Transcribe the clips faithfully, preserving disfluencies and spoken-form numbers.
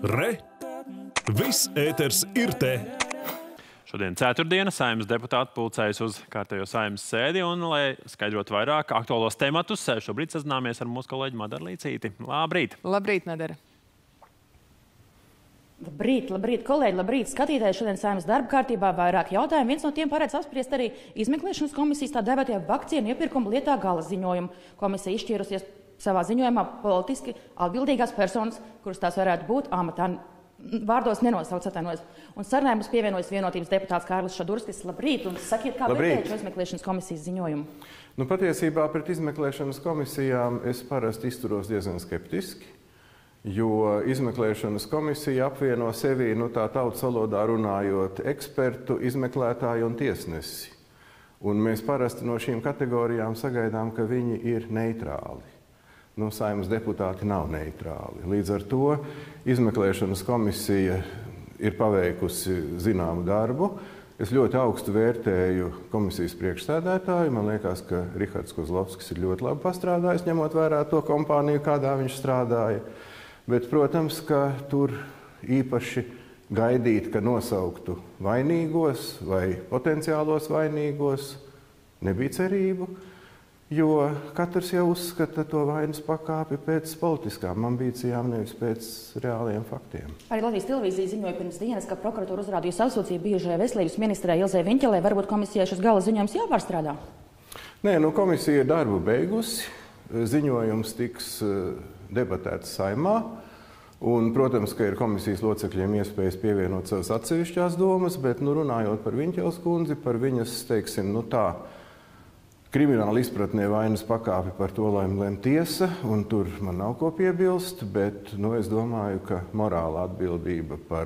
Re! Viss ēters ir te! Šodien ceturtdiena Saeimas deputāti pulcējas uz kārtējo Saeimas sēdi un, lai skaidrotu vairāk aktuālos tematus, šobrīd sazināmies ar mūsu kolēģi Madaru Līcīti. Labrīt! Labrīt, Madara! Labrīt, labrīt, kolēģi, labrīt, skatītāji. Šodien Saeimas darba kārtībā vairāk jautājumu. Viens no tiem paredz apspriest arī izmeklēšanas komisijas tā devētajā vakcīnu iepirkuma lietā gala ziņojumu. Komisija izšķīrusies savā ziņojumā politiski atbildīgās personas, kuras tās varētu būt amatā. Vārdos nenosauc, atvainojos. Un sarunai mums pievienojas Vienotības deputāts Kārlis Šadurskis. Labrīt, un sakiet, kā vērtējat šo izmeklēšanas komisijas ziņojumu? Nu, patiesībā pret izmeklēšanas komisijām es parasti izturos diezgan skeptiski, jo izmeklēšanas komisija apvieno sevī, nu tā tautas valodā runājot, ekspertu, izmeklētāju un tiesnesi. Un mēs parasti no šīm kategorijām sagaidām, ka viņi ir neitrāli. Nu, Saeimas deputāti nav neitrāli. Līdz ar to izmeklēšanas komisija ir paveikusi zināmu darbu. Es ļoti augstu vērtēju komisijas priekšsēdētāju. Man liekas, ka Rihards Kozlovskis ir ļoti labi pastrādājis, ņemot vērā to kompāniju, kādā viņš strādāja. Bet, protams, ka tur īpaši gaidīt, ka nosauktu vainīgos vai potenciālos vainīgos, nebija cerību. Jo katrs jau uzskata to vainas pakāpi pēc politiskām ambīcijām, nevis pēc reāliem faktiem. Arī Latvijas televīzija ziņoja pirms dienas, ka prokuratūra uzrādījusi atsūdzību bijušajai veselības ministrei Ilzei Viņķelei. Varbūt komisijai šis gala ziņojums jāpārstrādā? Nē, nu komisija ir darbu beigusi. Ziņojums tiks debatēts Saeimā. Un, protams, ka ir komisijas locekļiem iespējas pievienot savas atsevišķās domas, bet nu, runājot par Viņķeles kundzi, par viņas, teiksim, nu tā, krimināla izpratnē vainas pakāpi par to, lai lem tiesa, un tur man nav ko piebilst, bet nu, es domāju, ka morāla atbildība par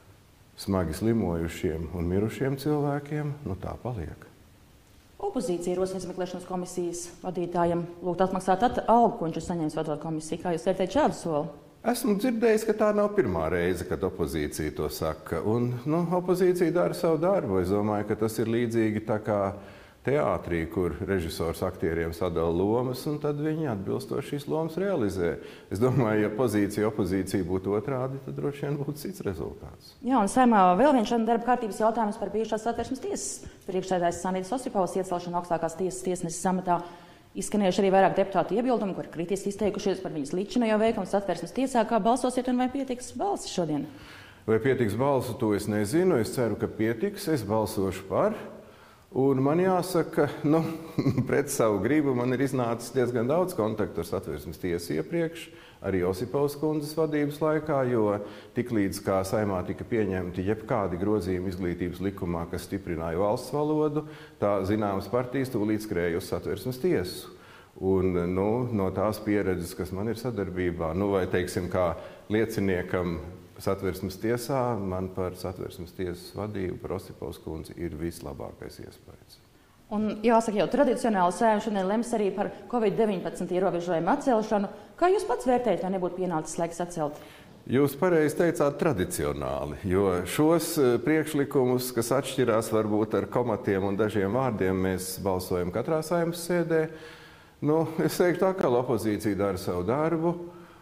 smagi slimojušiem un mirušiem cilvēkiem, nu tā paliek. Opozīcija rosina izmeklēšanas komisijas vadītājiem lūgt atmaksāt at algu, ko viņš ir saņēmis vadot komisiju. Kā jūs vērtējat šādu soli? Esmu dzirdējis, ka tā nav pirmā reize, kad opozīcija to saka. Un, nu, opozīcija dara savu darbu. Es domāju, ka tas ir līdzīgi tā kā teātrī, kur režisors aktieriem sadala lomas, un tad viņi atbilstoši šīs lomas realizē. Es domāju, ja pozīcija opozīcija būtu otrādi, tad droši vien būtu cits rezultāts. Jā, un Saeimā vēl viens šāda darba kārtības jautājums par bijušās Satversmes tiesas priekšsēdētājas Sanītas Osipovas iecelšanu augstākās tiesas tiesneses amatā. Izskanējuši arī vairāk deputātu iebildumi, kur kritiski izteikušies par viņas līdzinējo veikumu Satversmes tiesā. Kā balsosiet un vai pietiks balsis šodien? Vai pietiks balsu, to es nezinu. Es ceru, ka pietiks. Es balsošu par. Un man jāsaka, nu, pret savu gribu man ir iznācis diezgan daudz kontaktu ar Satversmes tiesu iepriekš, arī Osipovas kundzes vadības laikā, jo tiklīdz kā Saeimā tika pieņemti jebkādi grozījumi izglītības likumā, kas stiprināja valsts valodu, tā zināmas partijas tūlīt skrēja uz Satversmes tiesu. Un nu, no tās pieredzes, kas man ir sadarbībā, nu, vai teiksim kā lieciniekam Satversmes tiesā, man par Satversmes tiesas vadību, par Osipovas kundzi ir vislabākais iespējas. Un jāsaka, jau tradicionāli Saeima šodien lems arī par covid deviņpadsmit ierobežojumu atcelšanu. Kā jūs pats vērtējat, vai nebūtu pienācis laiks atcelt? Jūs pareizi teicāt tradicionāli, jo šos priekšlikumus, kas atšķirās varbūt ar komatiem un dažiem vārdiem, mēs balsojam katrā Saeimas sēdē. Nu, es teiktu tā, ka opozīcija dara savu darbu.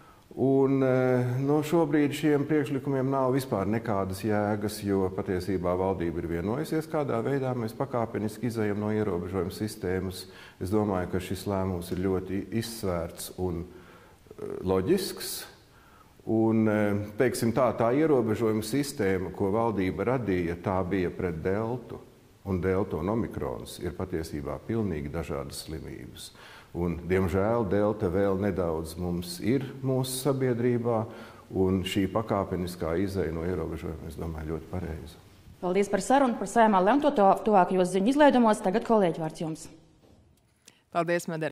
Un no šobrīd šiem priekšlikumiem nav vispār nekādas jēgas, jo patiesībā valdība ir vienojusies, kādā veidā mēs pakāpeniski izejam no ierobežojuma sistēmas. Es domāju, ka šis lēmums ir ļoti izsvērts un loģisks. Un, teiksim tā, tā ierobežojuma sistēma, ko valdība radīja, tā bija pret deltu. Un delta un omikrons ir patiesībā pilnīgi dažādas slimības. Un, diemžēl, delta vēl nedaudz mums ir mūsu sabiedrībā, un šī pakāpeniskā izeja no ierobežojuma, es domāju, ļoti pareiza. Paldies par sarunu, par Saeimā lemto tuvākajos ziņu izlaidumos. Tagad kolēģi vārds jums. Paldies, Madara.